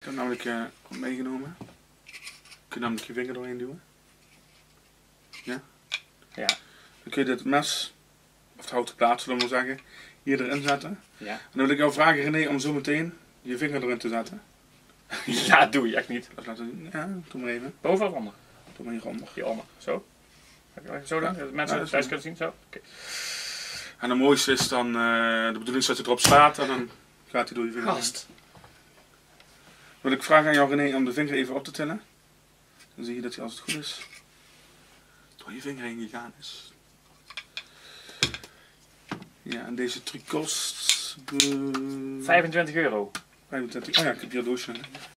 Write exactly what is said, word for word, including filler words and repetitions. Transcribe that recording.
Ik heb namelijk uh, wat meegenomen. Kun je namelijk je vinger doorheen duwen. Ja? Ja. Dan kun je dit mes, of het houten plaat zullen we maar zeggen, hier erin zetten. Ja. En dan wil ik jou vragen, René, om zo meteen je vinger erin te zetten. Ja, doe je echt niet. Dat laten zien. Ja, doe maar even. Boven of onder? Doe maar hieronder. Hieronder. Zo. Zo dan? Dat mensen Ja, het thuis kunnen zien? Zo? Okay. En het mooiste is dan, uh, de bedoeling is dat je erop slaat en dan gaat hij door je vinger heen. Gast. Wil ik vragen aan jou, René, om de vinger even op te tillen. Dan zie je dat hij, als het goed is, door je vinger heen gegaan is. Ja, en deze truc kost... vijfentwintig euro. vijfentwintig. Oh ja, ik heb hier een doosje.